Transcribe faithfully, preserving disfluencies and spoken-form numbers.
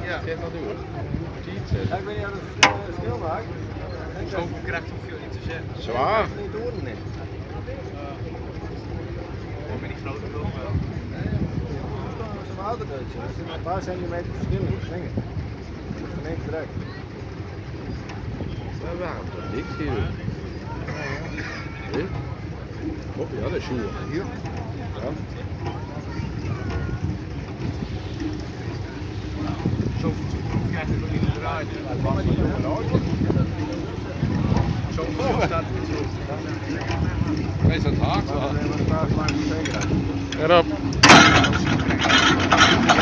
Ja. Geef maar door. Ja, ik weet niet of het uh, stil maakt. Zoveel kracht hoef je niet te zetten. Zwaar. Niet door, nee. Ik ben die grote toch wel. Dat is een autodeutje. Er zit een paar centimeter verschil in de slinger. Dat is van één direct. Ja, waarom toch niks hier? Nee? Oh ja, dat is zuur. Hier. Ja. Zoveel krijg je nog niet gedraaid. Zoveel staat er niet zo. Wees dat hard. Maar dat is een paar slangen zeker. Erop.